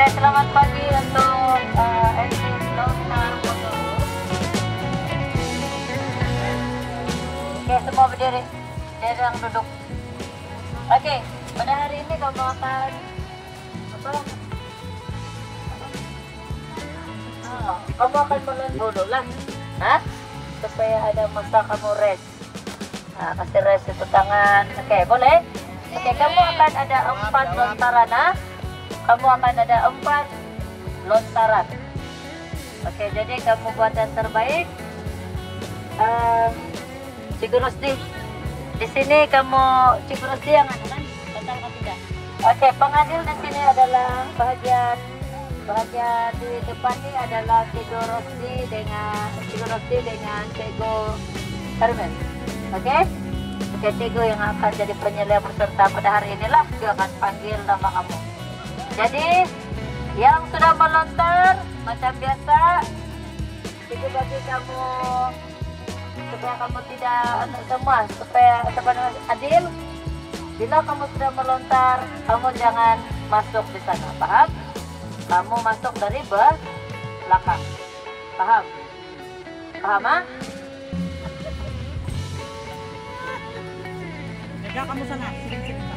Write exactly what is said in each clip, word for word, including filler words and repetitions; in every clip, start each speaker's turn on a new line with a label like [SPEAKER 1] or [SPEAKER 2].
[SPEAKER 1] Oke, selamat pagi untuk uh, Edwin Lontar Bodo. Oke, semua berdiri. Jarang duduk. Oke, pada hari ini kamu akan apa? Oh, kamu akan melon dulu lah, hah? Supaya ada masa kamu rest. Nah, kasih rest itu tangan. Oke, boleh? Oke, kamu akan ada empat lontaran, nah. Kamu akan ada empat lontaran. Oke, jadi kamu buat yang terbaik. Um, Cikgu Rusdi, di sini kamu Cikgu Rusdi yang anu kan? Betul kan tidak? Oke, pengadil di sini adalah bahagian bahagian di depan ini adalah Cikgu Rusdi dengan Cikgu Rusdi dengan Cikgu Carmen. Oke? Oke, Cikgu yang akan jadi penyelia peserta pada hari inilah dia akan panggil nama kamu. Jadi yang sudah melontar macam biasa, Cikgu bagi kamu supaya kamu tidak semua supaya sebenarnya adil. Bila kamu sudah melontar, kamu jangan masuk di sana, paham? Kamu masuk dari belakang, paham? Paham, ah?
[SPEAKER 2] Jaga kamu sana, sini-sini sana.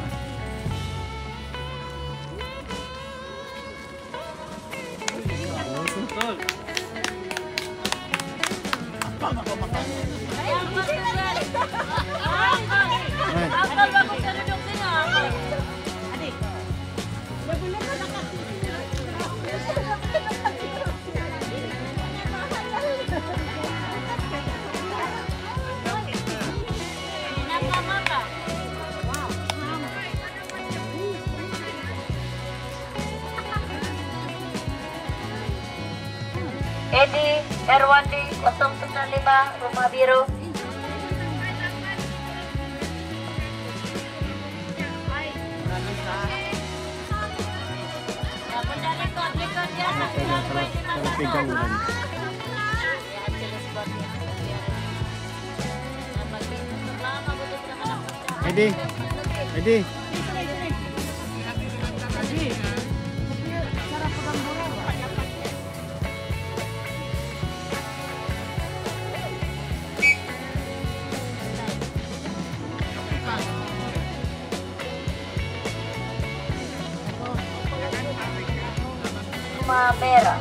[SPEAKER 2] Betul. Apa mau makan? Akal bagus saya duduk sini. Adik.
[SPEAKER 1] Edi Erwandi nol sembilan lima Rumah Biru.
[SPEAKER 3] Edi, Edi.
[SPEAKER 1] Rumah Merah.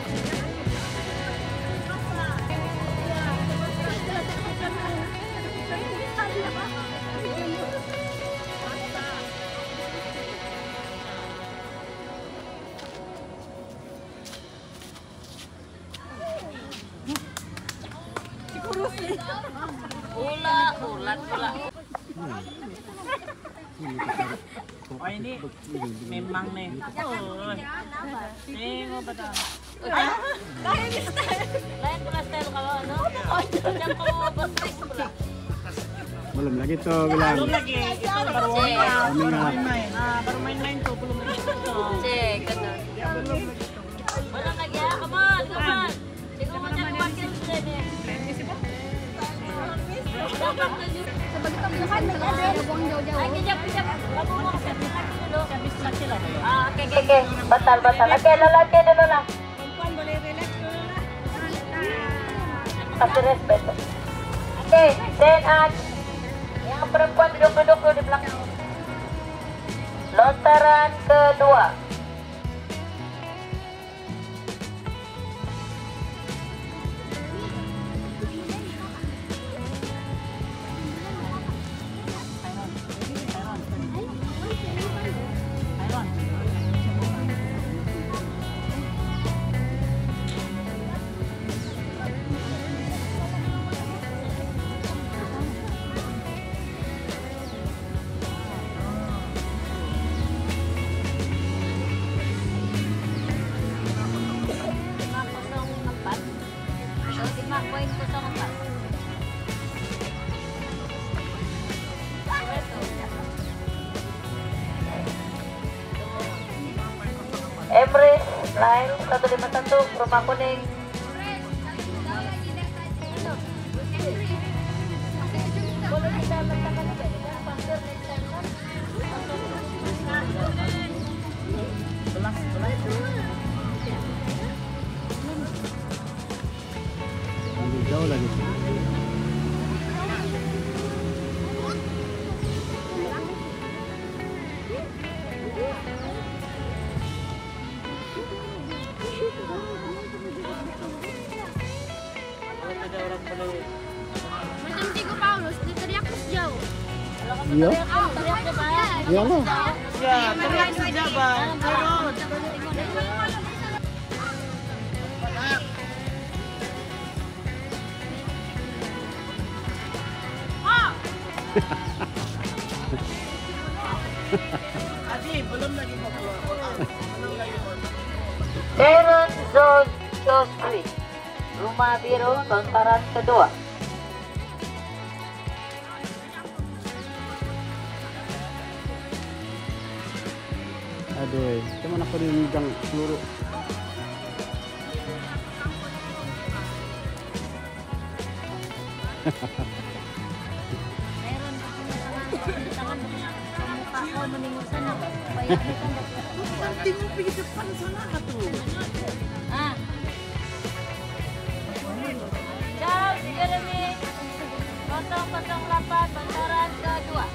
[SPEAKER 2] Ulat, ulat, ulat. Oh ini memang nih. Oh, nih mau betul. Lain pula style kalau ano. Macam kamu bersih pula.
[SPEAKER 3] Belum lagi tuh bilang.
[SPEAKER 2] Belum lagi. Itu baru main. Ah, baru main-main tuh belum lagi.
[SPEAKER 1] Cek, betul.
[SPEAKER 2] Belum lagi ya, come on, come on. Cikgu mau jadi wakil sudah nih.
[SPEAKER 4] Sebagai tambahan mereka ada buang jauh-jauh.
[SPEAKER 2] Lagi jap-jap. Kamu mau sertifikat dulu. Habis laki lah.
[SPEAKER 1] Ah, oke, oke, oke. Batal, batal. Oke, lelaki dulu lah.
[SPEAKER 2] Perempuan boleh relax dulu lah.
[SPEAKER 1] Kasih respect. Oke, then uh, yang perempuan duduk-duduk dulu di belakang. Lontaran kedua. Emre Lain satu lima satu Rumah Kuning. Boleh kita letakkan juga dengan pasir next time kan?
[SPEAKER 2] Belas, belas.
[SPEAKER 3] Jauh lagi.
[SPEAKER 4] Macam Tigo Paulus, diteriak terus jauh.
[SPEAKER 3] Iya.
[SPEAKER 2] Teriak deh, Bang.
[SPEAKER 3] Iyalah.
[SPEAKER 5] Ya, teriak saja bang. Turun. Adi, belum lagi mau keluar. Belum lagi mau.
[SPEAKER 1] Terun Zone Show Street, Rumah Biru, lontaran kedua.
[SPEAKER 3] Aduh, cuman aku dimegang peluru.
[SPEAKER 2] Meron ka kung tangan mukha ko meningon sana. Supaya kita dapat.
[SPEAKER 5] Nanti mau pergi depan sana ka tuh.
[SPEAKER 2] Ah. Ciao, si Jeremy. nol nol delapan, bantaran kedua.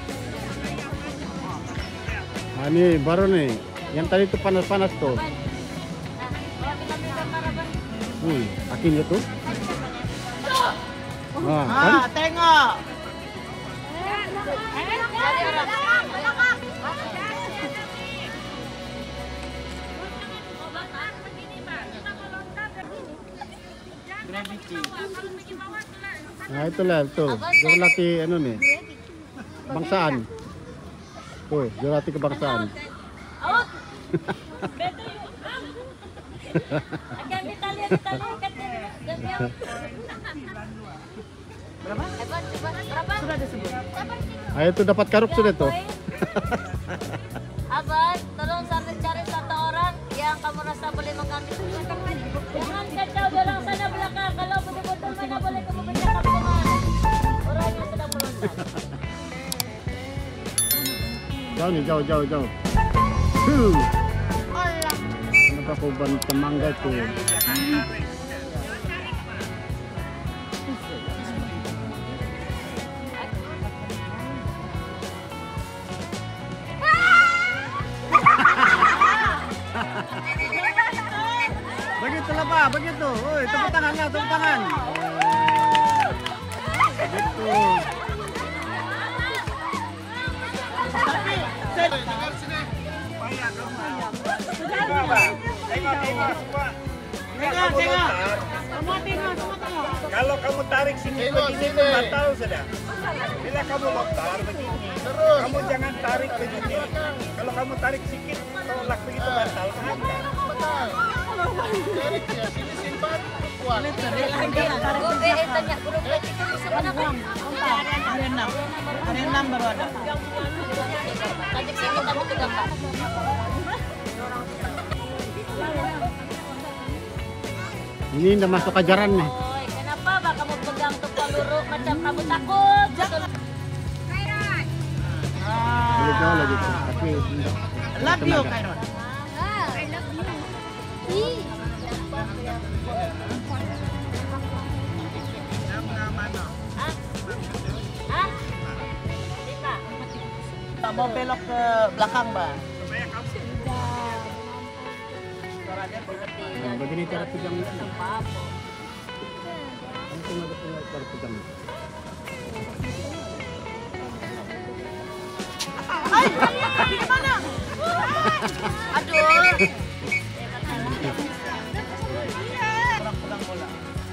[SPEAKER 3] Ah, ini baru nih. Yang tadi itu panas-panas tuh.
[SPEAKER 2] Nah, bawa kita ke kamar apa?
[SPEAKER 3] Hmm, akhirnya tuh. Ah, kan?
[SPEAKER 5] Ah, tengok.
[SPEAKER 2] Jadi orang.
[SPEAKER 5] Gravity.
[SPEAKER 3] Nah, itulah tuh. Dia latih anu nih. Bangsaan. Tuh, dia latih kebangsaan.
[SPEAKER 2] Out. Beto yun. Akan Italia, Italia, Italia.
[SPEAKER 5] Berapa?
[SPEAKER 2] Hebat, hebat. Berapa?
[SPEAKER 5] Sudah disebut.
[SPEAKER 3] Ah, itu dapat karuk sudah tuh.
[SPEAKER 2] Abang, tolong sambil cari satu orang yang kamu rasa boleh mengambil. Jangan kacau orang sana belakang. Kalau betul-betul mana boleh kamu bercakap dengan orang yang sedang meloncat.
[SPEAKER 3] Jauh nih, jauh, jauh, jauh. Huh. Kenapa kau ban temangga tuh? Begitulah Pak, begitu. Woi, tepuk tangan lah, tepuk tangan. Begitu.
[SPEAKER 5] Tengok, tengok. Semua tengok, semua tengok.
[SPEAKER 6] Kalau kamu tarik sini begini batal sudah. Bila kamu lontar begini, kamu jangan tarik begini. Kalau kamu tarik sedikit, tolak begitu batal.
[SPEAKER 2] Gue eh tanya guru berarti itu bisa menang.
[SPEAKER 5] Ada enam. Ada enam baru ada.
[SPEAKER 2] Tajik sini kamu tuh gambar.
[SPEAKER 3] Ini udah masuk ajaran nih.
[SPEAKER 2] Oi, kenapa bak kamu pegang tuh peluru macam kamu takut? Betul.
[SPEAKER 3] Boleh jauh lagi tuh, tapi enggak.
[SPEAKER 5] Love you, Kairon.
[SPEAKER 4] I love you. Ih.
[SPEAKER 2] Hah? Lima.
[SPEAKER 5] Mau belok ke belakang, Bang.
[SPEAKER 3] Nah, begini cara pegang ini.
[SPEAKER 2] Apa?
[SPEAKER 3] Kamu tengok betul cara pegang.
[SPEAKER 2] Aduh.
[SPEAKER 5] Pulang bola.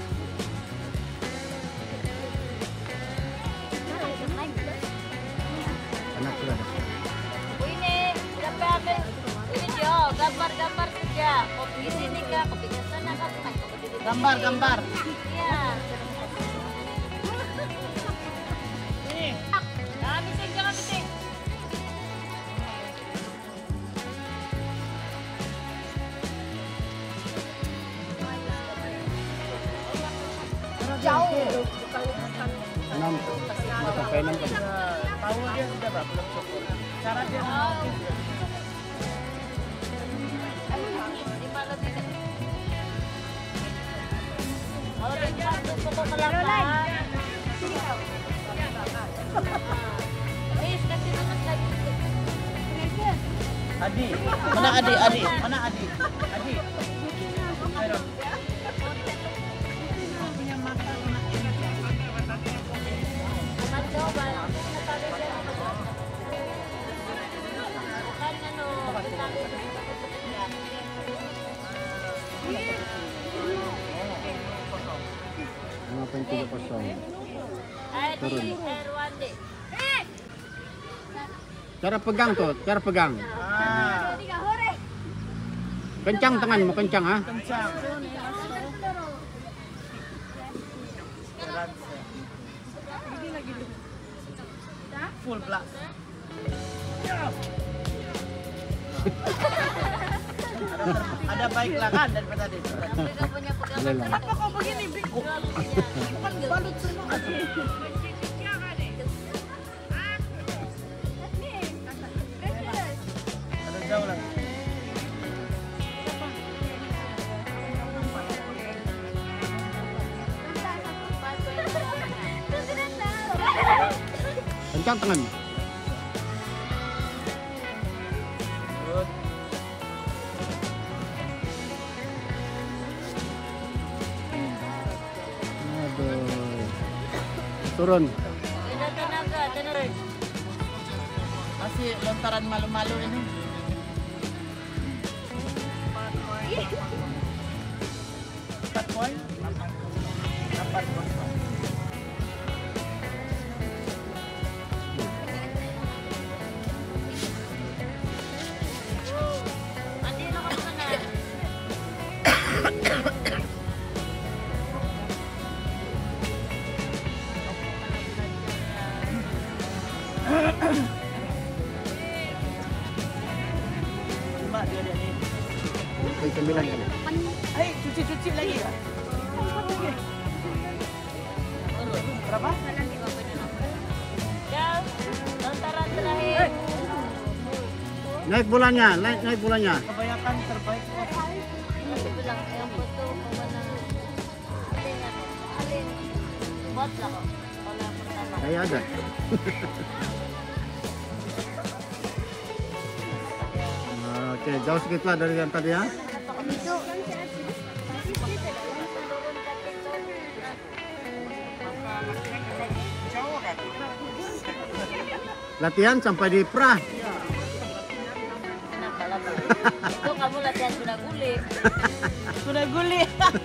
[SPEAKER 3] Anak sudah.
[SPEAKER 2] Oh, ini udah ambil video, gambar-gambar saja. Kopi di sini kak, kopi di sana kak, bukan kopi di sini.
[SPEAKER 5] Gambar, gambar.
[SPEAKER 2] Iya. Jangan bising, jangan bising.
[SPEAKER 4] Jauh.
[SPEAKER 3] Enam, nggak sampai enam kali.
[SPEAKER 5] Tahu dia sudah Bang, belum cukup. Cara dia memotif.
[SPEAKER 2] Lima lebih. Oh, dan Puko ka lang ba? Please, kasi naman lagi.
[SPEAKER 5] Adi. Mana Adi? Adi. Mana Adi? Adi. Meron.
[SPEAKER 2] Aman daw ba? Nasabi siya naman. Bukan ano, sinabi
[SPEAKER 3] Mga pangkulo pa siya.
[SPEAKER 2] Ay, di, Erwandi.
[SPEAKER 3] Cara pegang tuh, cara pegang.
[SPEAKER 5] Ah.
[SPEAKER 3] Kencang tangan mo, kencang ha.
[SPEAKER 5] Kencang. Full blast. Ada baik lah kan daripada tadi.
[SPEAKER 2] Tapi gak punya pegangan.
[SPEAKER 3] Boleh lah.
[SPEAKER 2] Apa kok begini, Bik? Bukan balut semua.
[SPEAKER 5] Ada jauh lagi.
[SPEAKER 3] Kencang tangan.
[SPEAKER 5] Good.
[SPEAKER 3] Aduh. Turun.
[SPEAKER 2] Beda tenaga, tenaga.
[SPEAKER 5] Masih lontaran malu-malu ini. Empat poin. Empat poin.
[SPEAKER 2] Andi, ano ka naman na?
[SPEAKER 5] Lima dia dia ni.
[SPEAKER 3] Sampai sembilan kali.
[SPEAKER 5] Hai, cuci-cuci lagi ya? Berapa?
[SPEAKER 2] Jauh, lontaran terakhir.
[SPEAKER 3] Naik bolanya, naik naik bolanya.
[SPEAKER 5] Kebanyakan terbaik.
[SPEAKER 2] Kasi bilang, yung puto ko ba na... Alin, ano? Alin? Bot lang ako. Wala pertama.
[SPEAKER 3] Saya ada. Oke, jauh sedikit lah dari yang tadi ya. Latihan sampai di pra.
[SPEAKER 2] Kenapa lah? Itu kamu latihan sudah guli.
[SPEAKER 5] Sudah guli.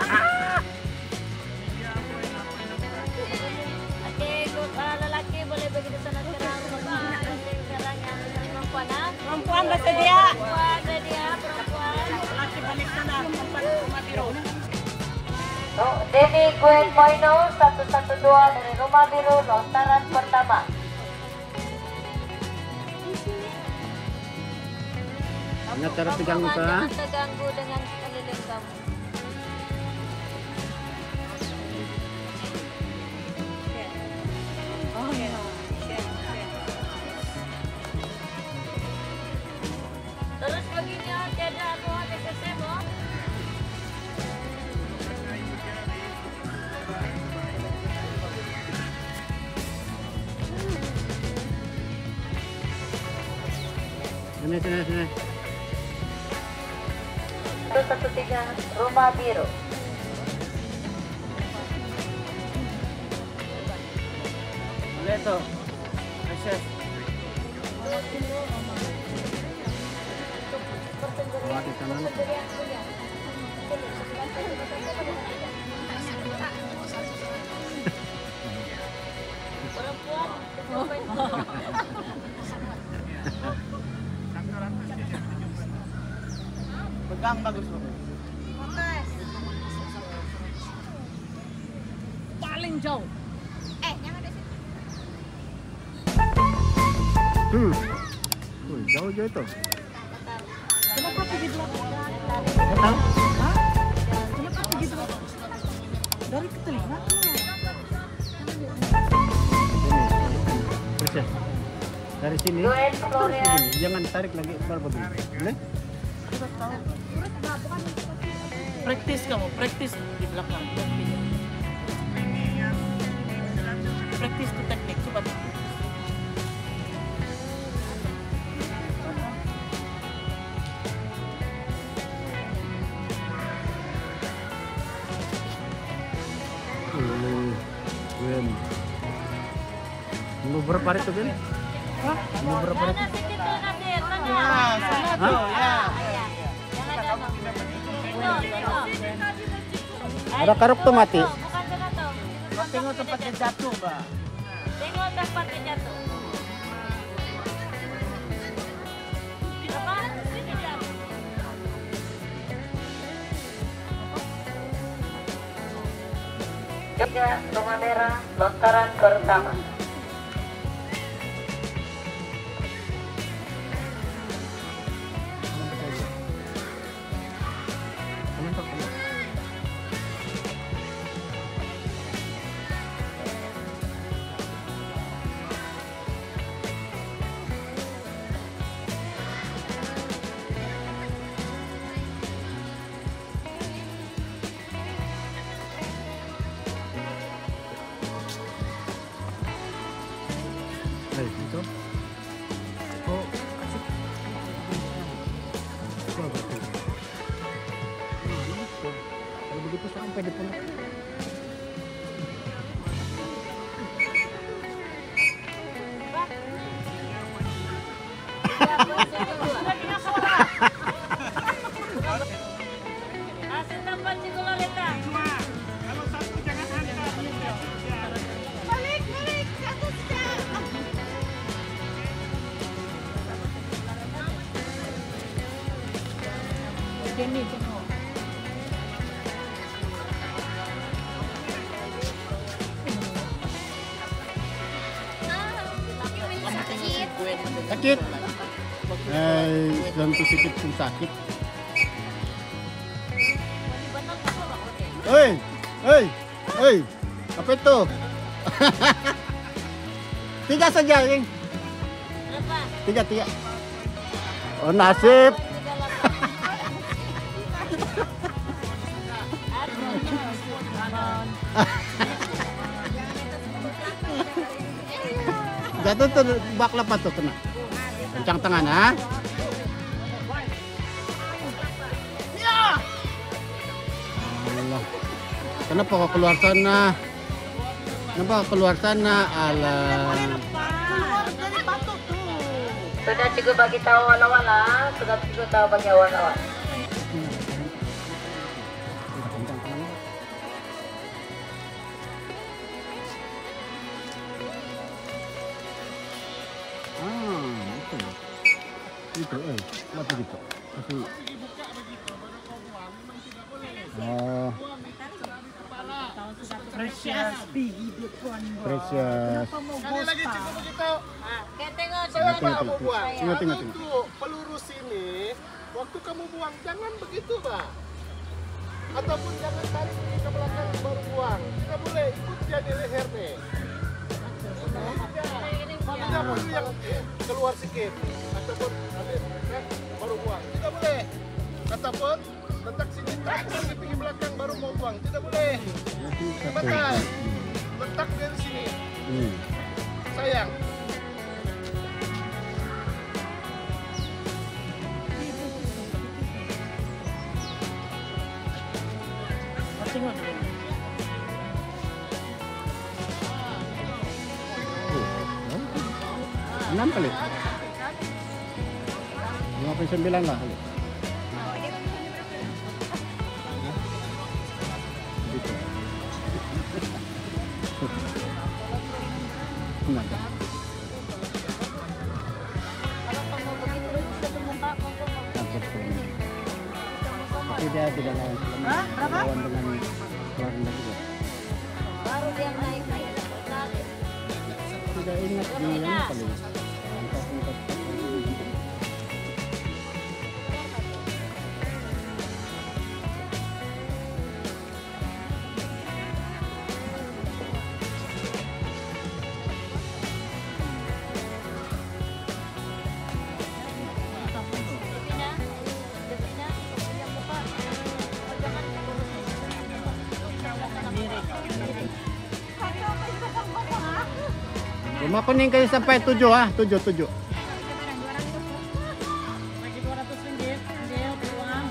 [SPEAKER 2] Oke, kalau lalaki boleh begitu sana sekarang. Sekarang yang perempuan, ah?
[SPEAKER 5] Perempuan bersedia.
[SPEAKER 2] Perempuan, sedia, perempuan.
[SPEAKER 5] Laki balik sana, tempat rumah biru.
[SPEAKER 1] So, Denny Gwen Moino satu satu dua dari Rumah Biru, lontaran pertama.
[SPEAKER 3] Ingat cara pegang
[SPEAKER 2] Rombongan,
[SPEAKER 3] usaha.
[SPEAKER 2] jangan terganggu dengan sekeliling kamu. Terus begini, oh, tiada apa ada kesemo.
[SPEAKER 3] Sini sini sini.
[SPEAKER 1] satu satu tiga Rumah Biru.
[SPEAKER 5] Boleh tu. Akses.
[SPEAKER 3] Bawa di kanan.
[SPEAKER 5] Pegang bagus tu. Paling jauh.
[SPEAKER 3] Hmm. Wih, jauh jauh itu.
[SPEAKER 5] Kenapa pergi belakang?
[SPEAKER 3] Nggak tahu.
[SPEAKER 5] Hah? Kenapa pergi belakang? Dari ke telinga.
[SPEAKER 3] Terus ya. Dari sini.
[SPEAKER 1] Gwen Florian.
[SPEAKER 3] Sini. Jangan tarik lagi baru begini. Boleh?
[SPEAKER 5] Kita tahu. Praktis kamu, praktis di belakang. Praktis. practice to technique. Coba.
[SPEAKER 3] Hmm, Gwen. Mau berapa hari tuh, Gwen? Mau berapa hari?
[SPEAKER 2] Sana sikit to natin. Sana.
[SPEAKER 5] Ya, sana
[SPEAKER 3] Hah?
[SPEAKER 5] tuh. Ya.
[SPEAKER 2] Ayan. Jangan ano. Dito, dito.
[SPEAKER 3] Ada karuk tuh mati.
[SPEAKER 2] Bukan sana to.
[SPEAKER 5] Tengok tempat dia jatuh, Mbak.
[SPEAKER 2] Tengok tempat dia jatuh. Apa? Sini dia.
[SPEAKER 1] Tiga bunga merah lontaran pertama.
[SPEAKER 3] Eh, itu. Oh, kasih. Apa berarti? Nah, itu. Kalau begitu sampai di puncak.
[SPEAKER 2] Hasil tempat si Lolita.
[SPEAKER 6] Kalau satu jangan angkat.
[SPEAKER 4] Balik, balik, ke atas siya.
[SPEAKER 5] Sakit.
[SPEAKER 3] Sakit. Eh, ganti sedikit pun sakit. Hei, hei, hei, apa itu? Tiga saja, Ing.
[SPEAKER 2] Berapa?
[SPEAKER 3] Tiga, tiga. Oh, nasib. Jatuh tuh bak lepas tuh kena. Kencang tangan, ha? Allah. Kenapa kau keluar sana? Kenapa kau keluar sana? Alah.
[SPEAKER 1] Sudah cukup bagi tahu wala-wala, sudah cukup tahu bagi awan-awan.
[SPEAKER 3] Ah, itu. Itu, eh, apa gitu? Kasih. Oh,
[SPEAKER 5] Precious Piggy Dukon.
[SPEAKER 3] precious.
[SPEAKER 6] Sekali lagi cukup begitu.
[SPEAKER 2] Kaya tengok
[SPEAKER 3] Tengok,
[SPEAKER 2] siya.
[SPEAKER 3] tengok, tengok. Tengok, tengok, tengok.
[SPEAKER 6] Tuh, peluru sini, waktu kamu buang jangan begitu, Pak. Ataupun jangan tarik ini ke belakang baru buang. Tidak boleh, ikut dia di leher nih. Tidak boleh yang keluar sedikit. Ataupun ambil, kan, baru buang. Tidak boleh. Ataupun letak sini, tarik di pinggir belakang baru mau buang. Tidak boleh. Betul. Letak dari sini.
[SPEAKER 3] Hmm.
[SPEAKER 6] Sayang.
[SPEAKER 5] Tengok dulu.
[SPEAKER 3] Enam kali. Lima puluh sembilan lah kali. Gitu. Enam. Hampir sepuluh. Tapi dia tidak lawan film. Lawan dengan keluar juga.
[SPEAKER 2] Baru dia naik naik.
[SPEAKER 3] Tidak ingat di yang paling. Angkat-angkat. Makunin kayo sampai tujuh ah, tujuh tujuh.
[SPEAKER 5] Bagi dua ratus ringgit, ambil uang.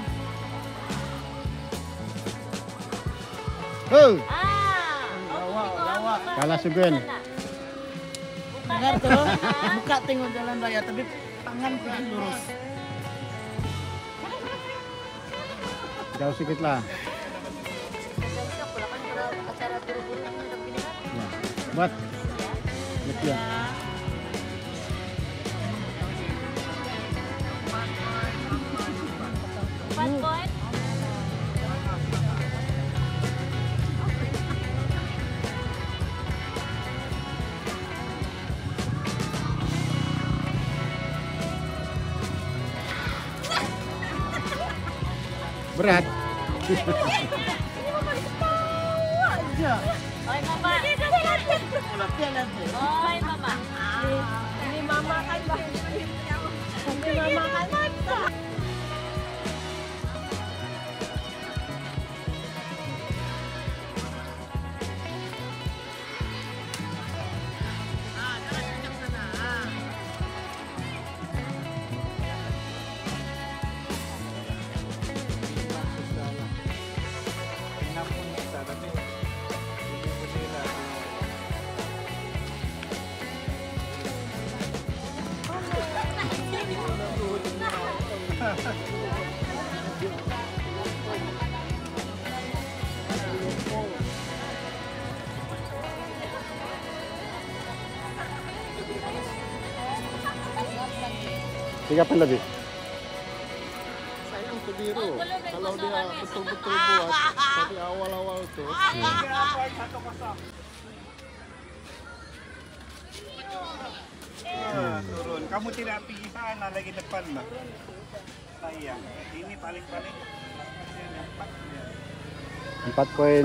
[SPEAKER 3] Oh,
[SPEAKER 2] Ah,
[SPEAKER 5] Lawa, lawa.
[SPEAKER 3] kalah sugen.
[SPEAKER 5] Dengar tuh, buka tengok jalan raya, tapi tangan pergi lurus.
[SPEAKER 3] Jauh sedikit lah.
[SPEAKER 2] acara buru-buru udah begini kan?
[SPEAKER 3] Ya. Buat. Betul.
[SPEAKER 2] Empat poin.
[SPEAKER 3] Berat.
[SPEAKER 2] Oi mama. Oi mama.
[SPEAKER 4] Ini mama kan, Mbak. Ini mama kan.
[SPEAKER 3] Tiga pun lebih.
[SPEAKER 6] Sayang tuh biru. Kalau dia betul-betul buat dari awal-awal tuh.
[SPEAKER 7] Ah, turun. Kamu tidak pergi sana lagi depan, Mbak. Sayang. Ini paling-paling
[SPEAKER 3] Empat poin.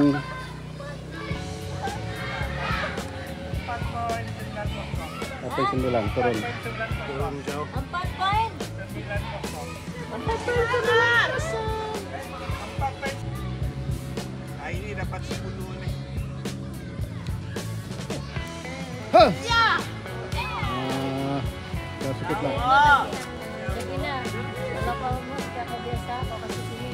[SPEAKER 7] empat poin sembilan kosong.
[SPEAKER 3] Sampai sembilan turun.
[SPEAKER 6] Turun jauh.
[SPEAKER 2] Empat poin.
[SPEAKER 7] sembilan kosong.
[SPEAKER 2] Empat poin sembilan.
[SPEAKER 7] empat poin. Ah, ini dapat sepuluh nih.
[SPEAKER 3] Huh. Ah, jauh sedikit lah.
[SPEAKER 2] Jadi na, kalau kau mau kau biasa kau kasih sini.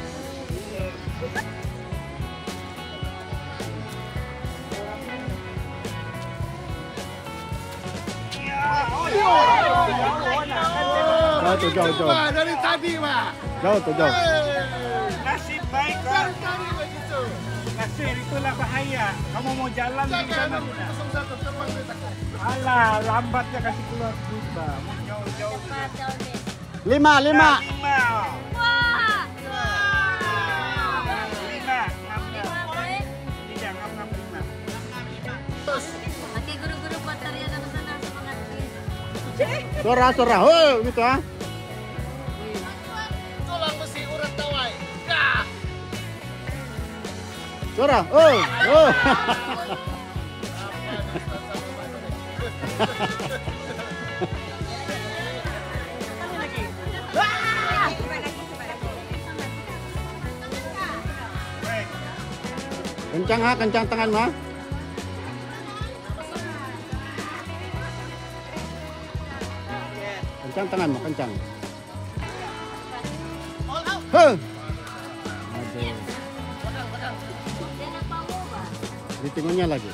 [SPEAKER 3] Jauh tuh, jauh, jauh.
[SPEAKER 6] Wah, dari tadi, Pak.
[SPEAKER 3] Jauh tuh, jauh.
[SPEAKER 7] Nasib baik, Pak.
[SPEAKER 6] Tadi begitu.
[SPEAKER 7] Nasib itulah bahaya. Kamu mau jalan di
[SPEAKER 6] Jangan
[SPEAKER 7] sana.
[SPEAKER 6] kosong satu terbang beta.
[SPEAKER 7] Alah, lambatnya kasih keluar juga. Mau jauh-jauh.
[SPEAKER 2] Cepat jauh nih.
[SPEAKER 3] Lima, lima.
[SPEAKER 7] Nah, lima.
[SPEAKER 2] Wah.
[SPEAKER 7] Lima. Enam, enam.
[SPEAKER 2] Lima poin.
[SPEAKER 7] Tidak, enam, enam, lima.
[SPEAKER 2] Oke guru-guru buat tarian apa sana semangat.
[SPEAKER 3] Suara, suara. Oh, gitu ah.
[SPEAKER 6] Tulang besi urat tawai. Dah.
[SPEAKER 3] Suara. Oh, oh.
[SPEAKER 7] Baik.
[SPEAKER 3] Kencang ha, kencang tangan ha. Kencang tanganmu, kencang. Huh. Aduh. Ditinggalnya lagi.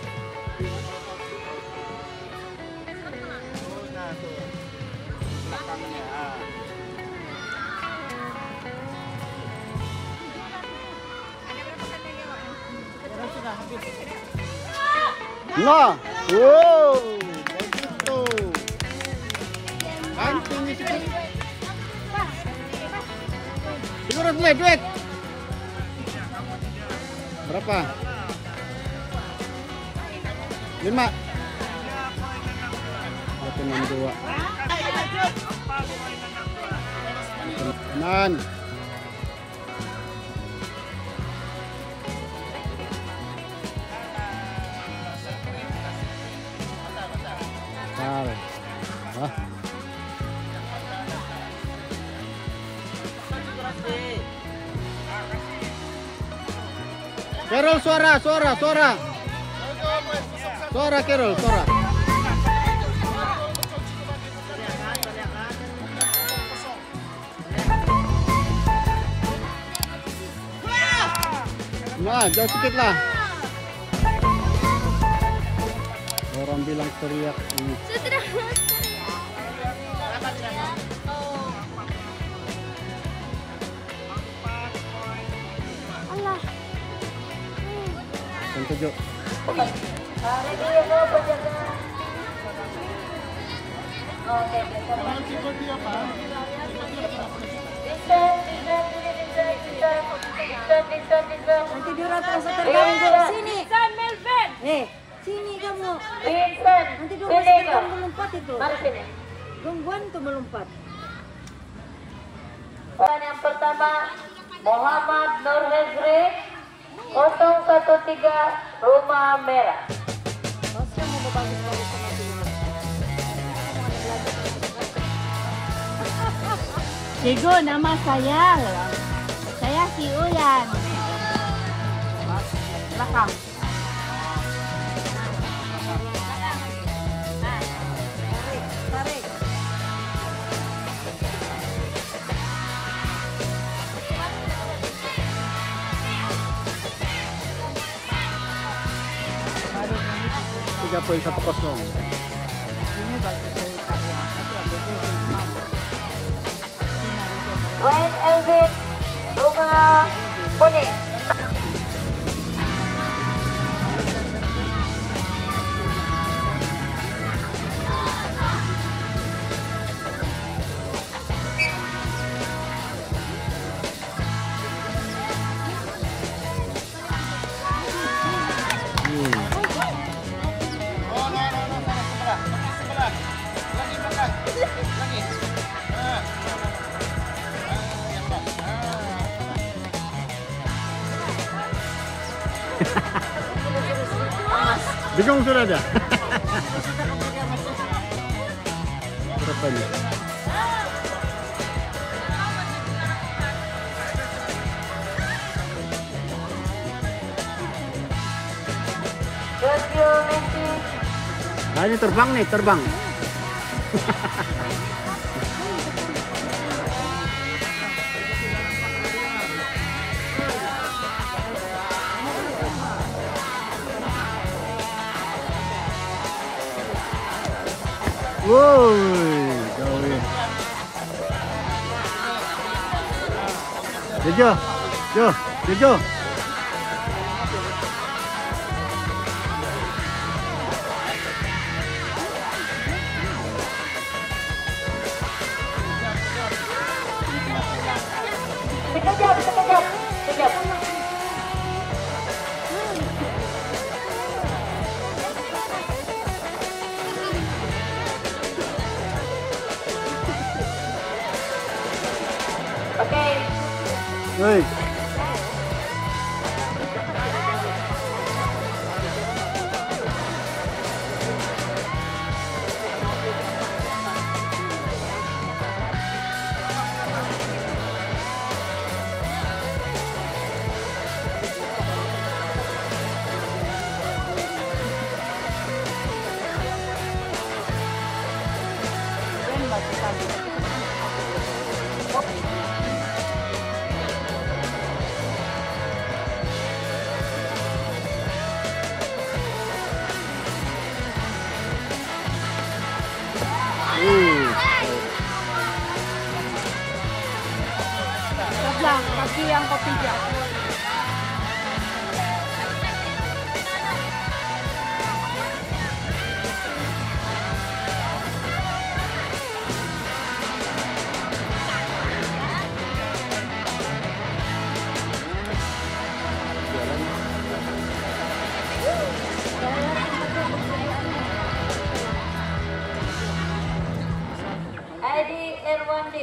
[SPEAKER 7] Nah, tuh. Belakangnya. Ah.
[SPEAKER 3] Nah, wow, begitu. Antingnya sedikit. Siguro duit, duit. Berapa? Lima. Satu enam dua. Kanan. Bentar. Hah? Carol, suara, suara, suara. Suara Carol, suara. Nah, jauh sedikit lah. Orang bilang teriak ini.
[SPEAKER 4] Sudah. Allah.
[SPEAKER 3] Yang tujuh.
[SPEAKER 1] Hari ini mau penjaga. Oke, bisa. Bisa, bisa, bisa, bisa, bisa, bisa, bisa.
[SPEAKER 2] Nanti dia rasa terganggu. Sini. San Melvin. Eh, sini kamu.
[SPEAKER 1] Vincent,
[SPEAKER 2] Nanti dia
[SPEAKER 1] sini
[SPEAKER 2] rasa
[SPEAKER 1] kau.
[SPEAKER 2] terganggu melompat itu.
[SPEAKER 1] Mari sini.
[SPEAKER 2] Gangguan tuh melompat.
[SPEAKER 1] Orang yang pertama Muhammad Nur Hezri nol satu tiga Rumah Merah.
[SPEAKER 2] Bosnya mau bagus-bagus sama dia.
[SPEAKER 4] Diego, nama saya. Saya si Uyan. Belakang.
[SPEAKER 2] Tarik, tarik.
[SPEAKER 3] Tiga poin satu kosong.
[SPEAKER 1] Wayne Elvin Rumah Kuning.
[SPEAKER 3] Bingung sudah ada. Berapa ini?
[SPEAKER 1] Sergio Messi.
[SPEAKER 3] Nah, ini terbang nih, terbang. Woi, jauh ya. Jojo, Jo, Jojo.
[SPEAKER 1] Sekejap, sekejap, sekejap. Oke,
[SPEAKER 3] Woi.
[SPEAKER 4] Sebelah kaki yang ketiga.
[SPEAKER 1] Adi Erwandi.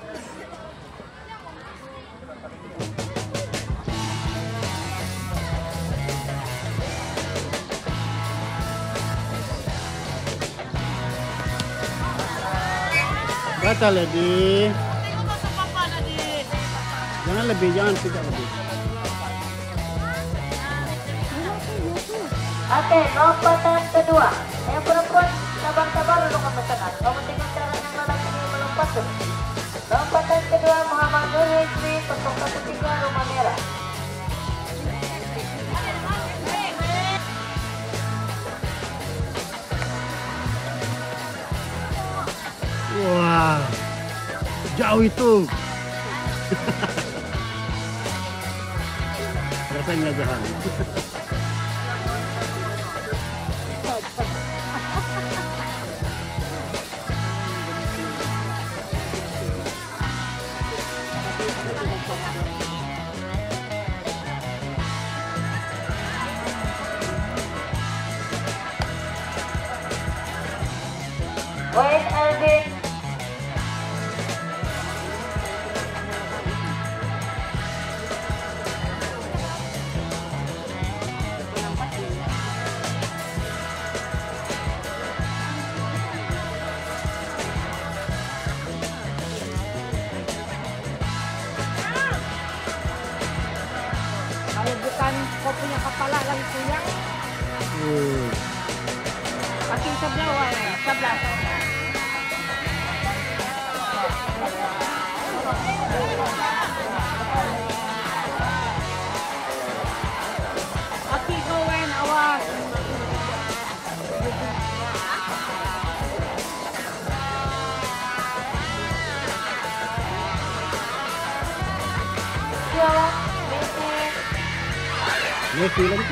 [SPEAKER 3] Batal ya, Di. Jangan lebih, jangan tidak lebih.
[SPEAKER 1] Oke, lompatan kedua. Yang perempuan sabar-sabar dulu kemesenan. Kamu tengok cara yang lelaki ini melompat tuh. Lompatan kedua Muhammad Nur Hezri nol satu tiga Rumah Merah.
[SPEAKER 3] Wah, jauh itu. Rasanya jahan.
[SPEAKER 1] Wait, Alvin.
[SPEAKER 4] Kalau bukan kau punya kepala lagi punya,
[SPEAKER 3] Uh,
[SPEAKER 4] kaki sebelah, wah, sebelah. Kaki kau wen, awas.
[SPEAKER 1] Ya, Messi.
[SPEAKER 3] Messi lagi.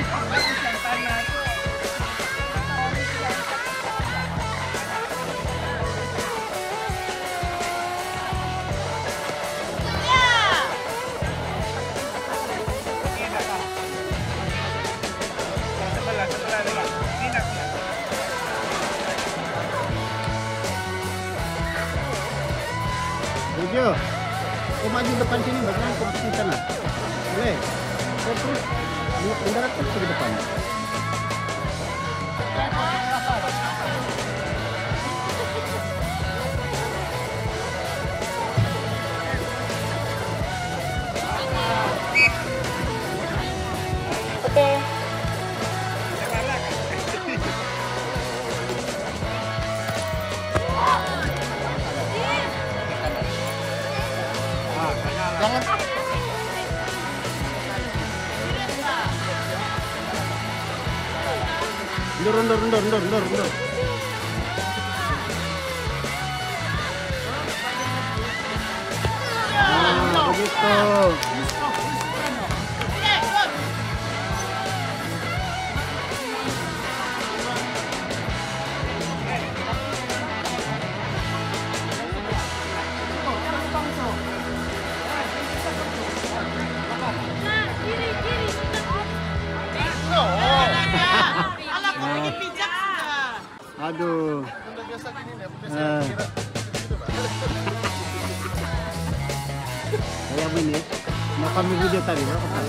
[SPEAKER 7] Sebelah, sebelah dulu. Ini nak.
[SPEAKER 3] Jojo, kau maju depan sini, bagaimana kau pergi sana? Boleh? Kau terus mendarat terus ke depan.
[SPEAKER 1] Oke.
[SPEAKER 6] Jangan.
[SPEAKER 3] Mundur, mundur, mundur, mundur, mundur, mundur. Nah, begitu. Aduh.
[SPEAKER 6] Udah biasa gini nih, biasa
[SPEAKER 3] Ah.
[SPEAKER 6] kira.
[SPEAKER 3] Kayak ini, mau kami video tadi, berapa kali?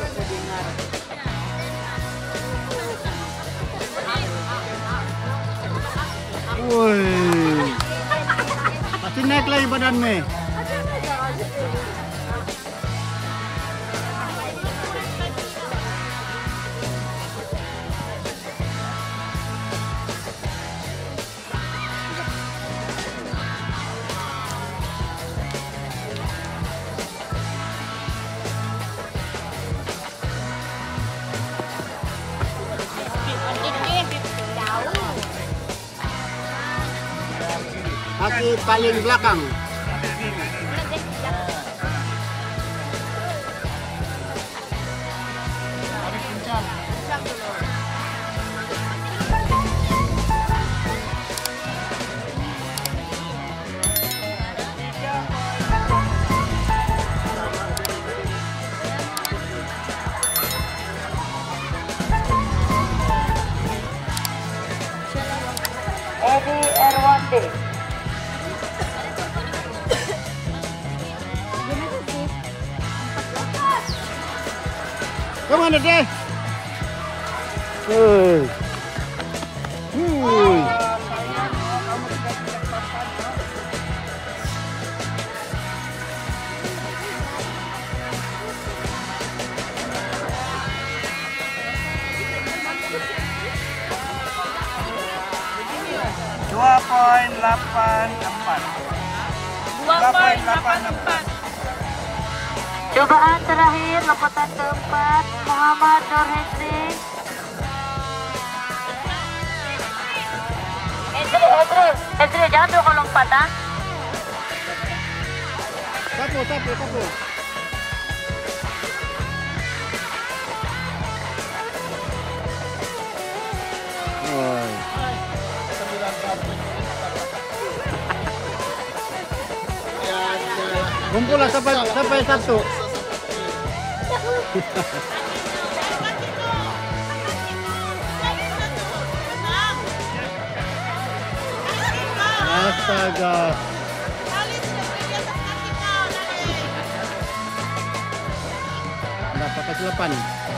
[SPEAKER 3] Woi, pasti naik lagi badan me. Kaki paling belakang.
[SPEAKER 1] Edi Erwandi.
[SPEAKER 3] Kemana deh? Woi. Woi.
[SPEAKER 7] dua koma delapan empat. dua koma delapan empat.
[SPEAKER 1] Cobaan terakhir lompatan keempat Muhammad Nur Hendri. Hendri, Hendri, Hendri jangan tuh kalau lompat ah.
[SPEAKER 3] Sapu, sapu, sapu. Oi. Kumpul lah sampai sampai satu. Astaga. Dapat kecelapan.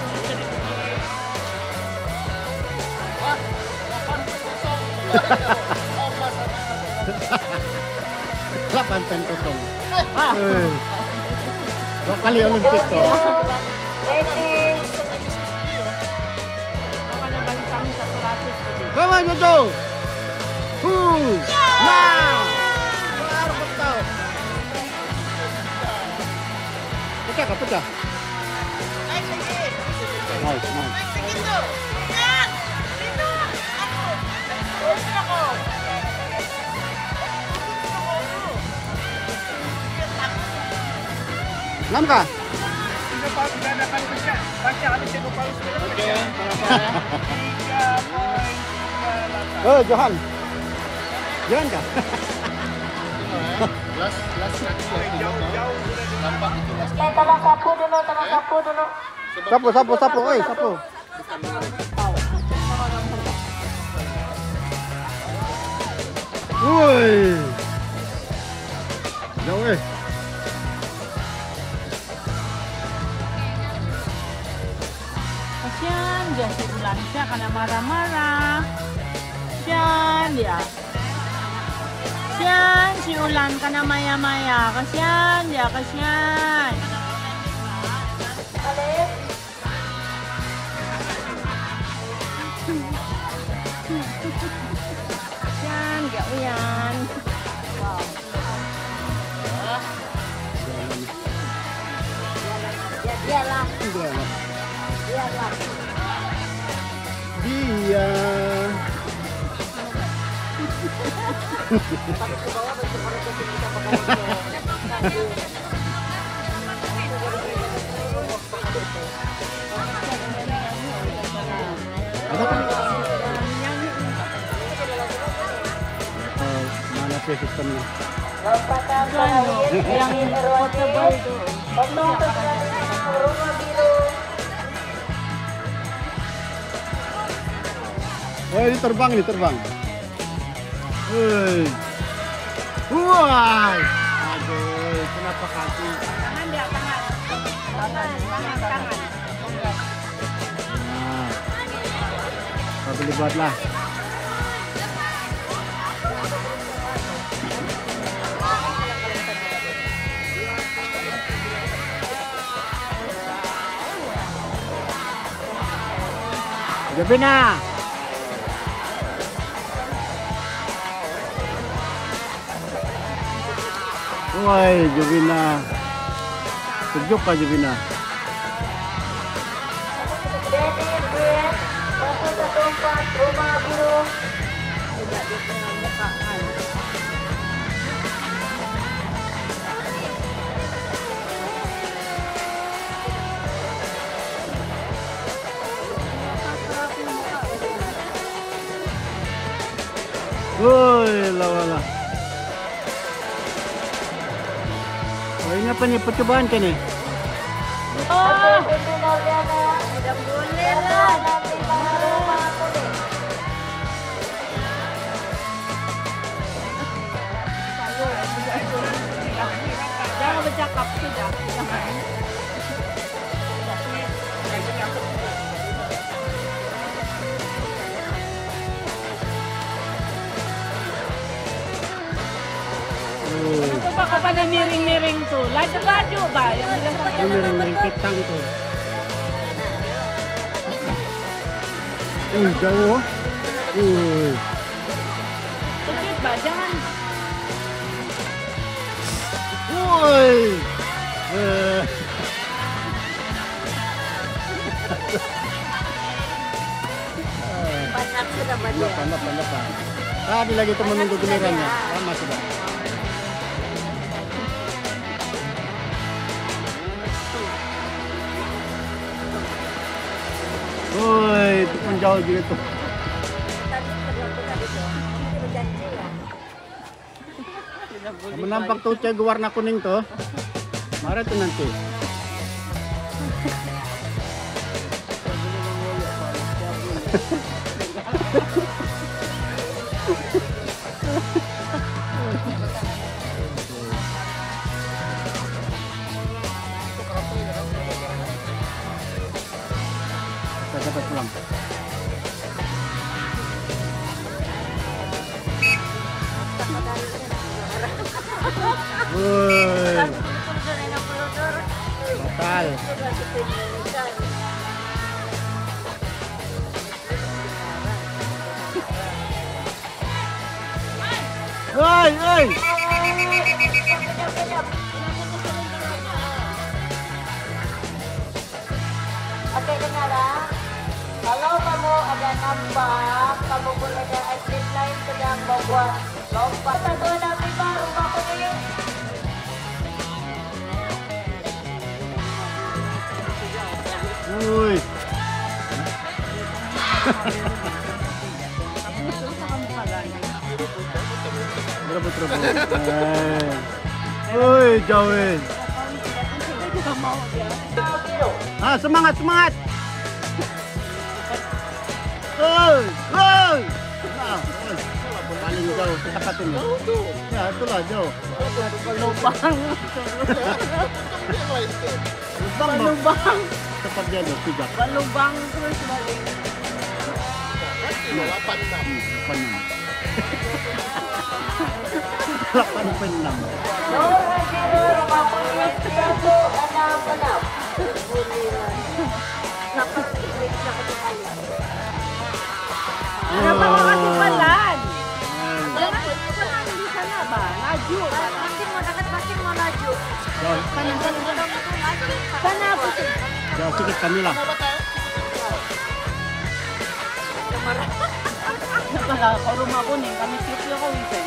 [SPEAKER 3] Delapan pen kosong. Eh. Dua kali Olimpik tuh. Kawan betul. Huh. Nah. Keluar betul. Pecah kah pecah? Nice, nice. Enam kah?
[SPEAKER 7] Tiga paus sudah ada kali pecah. Baca ada tiga paus sudah pecah. Tiga poin tiga delapan.
[SPEAKER 3] Eh, Johan. Johan kah?
[SPEAKER 6] Last, last lagi.
[SPEAKER 7] Jauh-jauh sudah di
[SPEAKER 6] Tampak itu last.
[SPEAKER 1] Eh, tolong sapu dulu, tolong sapu dulu.
[SPEAKER 3] Sapu, sapu, sapu, oi, sapu. Woi. Jauh eh.
[SPEAKER 5] Kasihan dia si Ulansia karena marah-marah. Kasihan dia. Kasihan si Ulan karena maya-maya. Kasihan dia, kasihan. Kasihan dia Uyan. Wow.
[SPEAKER 1] Ya, dialah,
[SPEAKER 3] Dia.
[SPEAKER 1] dialah.
[SPEAKER 3] Dia. Ada kan? Oh, mana sih sistemnya?
[SPEAKER 1] Lompatan terakhir yang
[SPEAKER 5] Portable itu.
[SPEAKER 1] potong sebelah rumah biru.
[SPEAKER 3] Oh, ini terbang nih, terbang. Woi. Wah. Aduh, kenapa kaki?
[SPEAKER 5] Tangan dia, tangan. Tangan, tangan, tangan.
[SPEAKER 3] Nah. Kau beli buatlah. Jabina. Woi, Jabina. Sejuk kah Jabina?
[SPEAKER 1] Jadi, Brent, satu satu empat rumah biru.
[SPEAKER 3] Woi, lawala. Oh, ini apa nih percobaan kan nih?
[SPEAKER 1] Oh, final Diana. Tidak boleh lah. Nanti rumah kulit.
[SPEAKER 5] Jangan bercakap sudah. Jangan. Kenapa kau pada miring-miring tuh? Laju-laju ba? Yang bilang
[SPEAKER 3] Ini miring-miring kitang tuh. Uh, jauh. Uh.
[SPEAKER 5] sedikit ba? Jangan.
[SPEAKER 3] Woi. Eh.
[SPEAKER 1] Banyak sudah banyak.
[SPEAKER 3] Depan, depan, depan. Tadi lagi itu menunggu gilirannya. Lama sudah. Uy, itu pun jauh juga tuh. Menampak tuh cek warna kuning tuh. Marah tuh nanti. Kita dapat pulang. Woi, batal. Woi, woi.
[SPEAKER 1] Oke, dengar ya. Kalau kamu ada nampak, kamu boleh ada exit line sedang membuat lompat atau ada pipa rumah kuning.
[SPEAKER 3] Woi. Berapa terus? Woi, jauhin. Ah, semangat, semangat. Woi, woi. Nah, paling jauh tempat ini. Ya, itulah jauh.
[SPEAKER 5] Lubang.
[SPEAKER 3] Lubang,
[SPEAKER 5] Lubang.
[SPEAKER 3] Tempat dia ada tiga.
[SPEAKER 5] Lubang terus balik.
[SPEAKER 6] delapan enam.
[SPEAKER 3] Delapan enam. Delapan enam.
[SPEAKER 1] Nur Hajiro rumah kuning satu enam enam.
[SPEAKER 5] Kenapa kau kasih pelan? Jangan pelan di sana ba? Laju.
[SPEAKER 2] Makin mau dekat, makin mau laju.
[SPEAKER 3] Jauh,
[SPEAKER 5] Sana sana. Sana apa sih?
[SPEAKER 3] jauh sedikit kami lah.
[SPEAKER 5] Kalau kau rumah kuning kami siap kau bisa.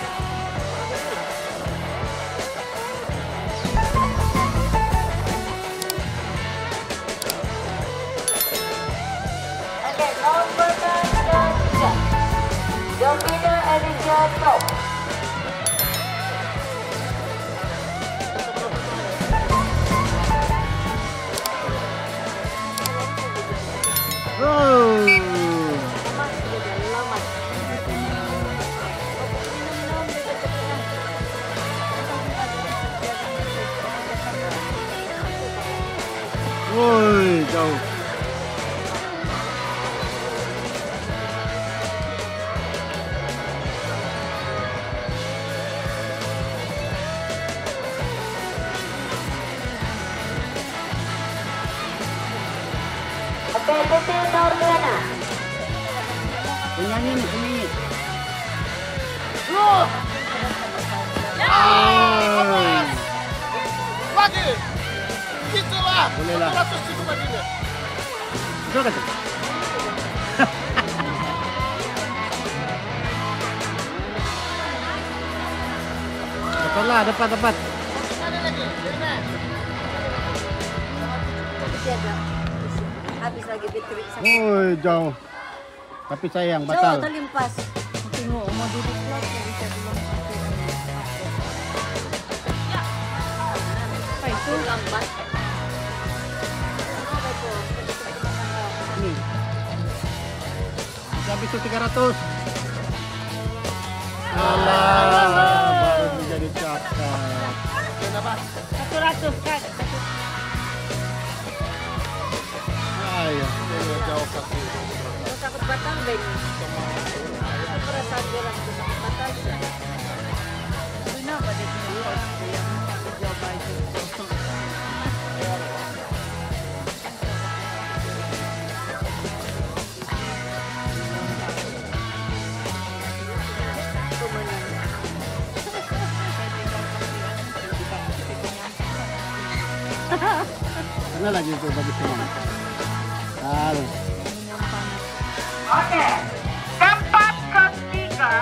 [SPEAKER 1] Oke, nomor tiga. Jovina Elijah Top.
[SPEAKER 3] Oh. Woi, jauh.
[SPEAKER 1] Oke, Titi Nordiana.
[SPEAKER 3] Penyanyi nih, penyanyi.
[SPEAKER 6] Oh,
[SPEAKER 3] Oh.
[SPEAKER 6] lagi. Gitulah.
[SPEAKER 3] Boleh lah.
[SPEAKER 6] seratus ribu baginya.
[SPEAKER 3] Betul kan? Dapat lah, dapat, dapat.
[SPEAKER 6] Ada lagi. Ini.
[SPEAKER 2] Habis lagi bitrik.
[SPEAKER 3] Woi, jauh. Tapi sayang,
[SPEAKER 2] Jauh
[SPEAKER 3] batal.
[SPEAKER 2] terlimpas.
[SPEAKER 5] Tengok mau duduk pula bisa belum
[SPEAKER 2] Apa itu? Lambat.
[SPEAKER 3] Nih. Habis itu tiga ratus. Alah, baru menjadi cakap.
[SPEAKER 6] Kenapa?
[SPEAKER 5] satu ratus kan?
[SPEAKER 3] Ayo.
[SPEAKER 6] Ini jauh kaki.
[SPEAKER 2] Kau takut batal deh. Perasaan dia langsung takut batal.
[SPEAKER 5] Kenapa dia punya kos yang takut jawab aja?
[SPEAKER 3] Mana lagi itu bagi semua? Hal.
[SPEAKER 1] Oke, tempat ketiga.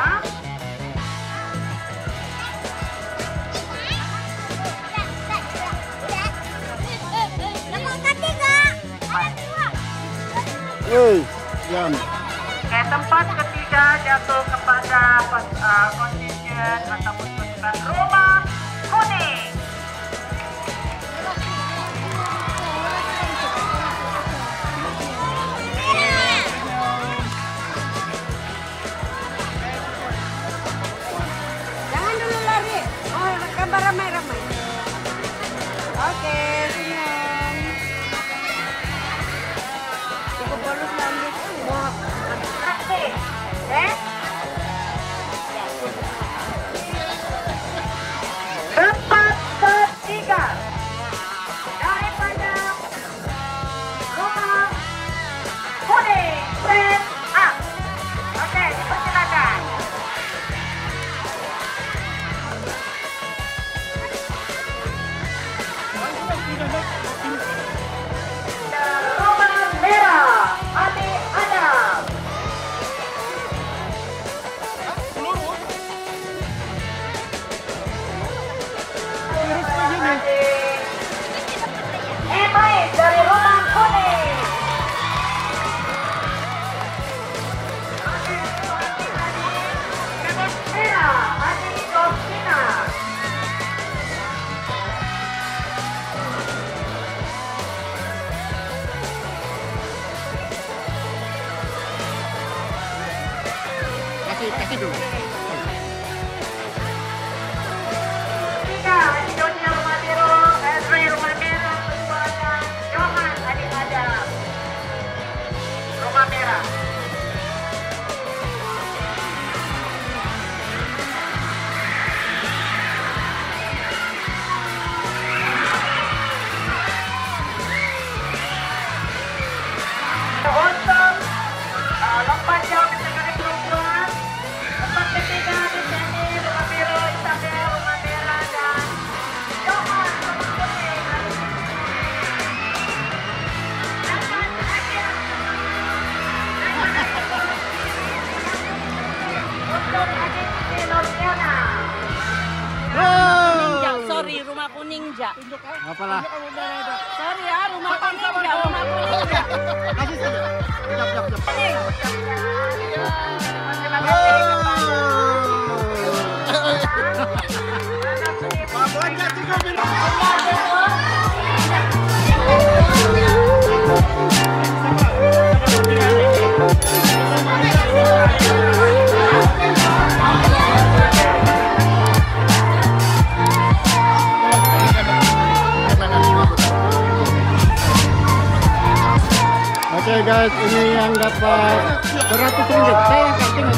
[SPEAKER 3] Woi, yan.
[SPEAKER 1] Oke, tempat ketiga jatuh kepada uh, contingent ataupun pasukan rumah kuning.
[SPEAKER 4] Jangan dulu lari. Oh, gambar ramai-ramai. Oke, senyum. Cukup bagus lanjut. Wah.
[SPEAKER 1] Oke, eh? Tempat ketiga daripada rumah kuning. Stand up. Oke, dipersilakan. Rumah merah, Adi Adam. Emai dari rumah kuning. Merah, Adi Dovina.
[SPEAKER 3] Kasih, kasih dulu.
[SPEAKER 1] Tiga, Adi Donya rumah biru, Ezri rumah merah, semuanya. Johan, Adi Adam. Rumah merah. Untuk uh, lompat jauh di segala perempuan, tempat ketiga di sini rumah biru, Isabel rumah merah dan Johan rumah kuning. Dapat hadiah. Untuk adik Siti Nurliana.
[SPEAKER 2] Ninja, sorry, rumah kuning ja.
[SPEAKER 3] Apalah.
[SPEAKER 2] Sorry ya, rumah kuning ja, rumah kuning ja.
[SPEAKER 3] Kasih saja. Jap, jap, jap.
[SPEAKER 1] Terima kasih kepada
[SPEAKER 6] Babanya tiga minit.
[SPEAKER 3] Oke guys, ini yang dapat seratus ringgit. Saya nggak tengok.